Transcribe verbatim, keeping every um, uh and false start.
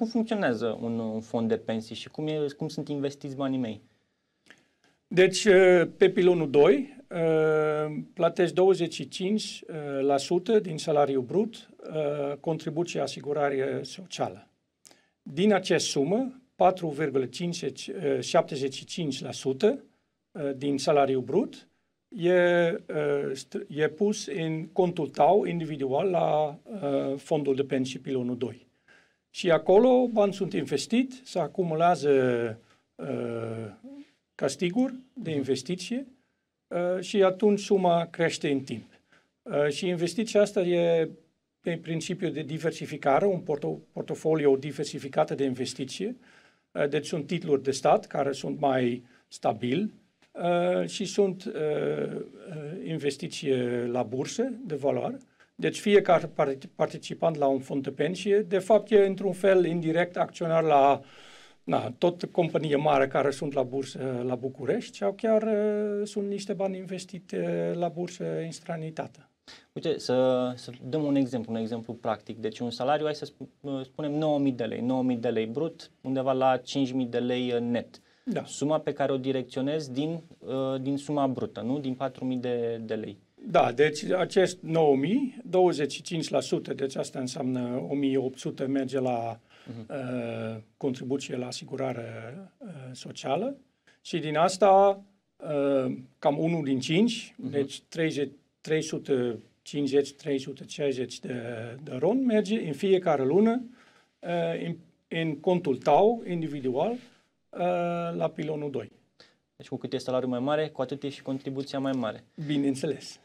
cum funcționează un, un fond de pensii și cum, e, cum sunt investiți banii mei? Deci, pe pilonul doi, plătești douăzeci și cinci la sută din salariul brut contribuție asigurare socială. Din această sumă, patru virgulă șaptezeci și cinci la sută din salariul brut e, e pus în contul tău individual la fondul de pensii pilonul doi. Și acolo bani sunt investiți, se acumulează câștiguri de investiție și atunci suma crește în timp. Și investiția asta e pe principiu de diversificare, un portofoliu diversificat de investiție. Deci sunt titluri de stat care sunt mai stabili și sunt investiții la bursă de valoare. Deci fiecare participant la un fond de pensie, de fapt e într-un fel indirect acționar la na, tot companii mari care sunt la bursă la București sau chiar uh, sunt niște bani investiți la bursă în străinătate. Uite, să, să dăm un exemplu, un exemplu practic. Deci un salariu, hai să spunem nouă mii de lei, nouă mii de lei brut, undeva la cinci mii de lei net. Da. Suma pe care o direcționez din, uh, din suma brută, nu? Din patru mii de, de lei. Da, deci acest nouă mii, douăzeci și cinci la sută, deci asta înseamnă o mie opt sute merge la uh-huh. uh, contribuție la asigurare uh, socială și din asta uh, cam unul din cinci, uh-huh. deci trei sute cincizeci - trei sute șaizeci de, de ron merge în fiecare lună uh, în, în contul tău individual uh, la pilonul doi. Deci cu cât e salariul mai mare, cu atât e și contribuția mai mare. Bineînțeles.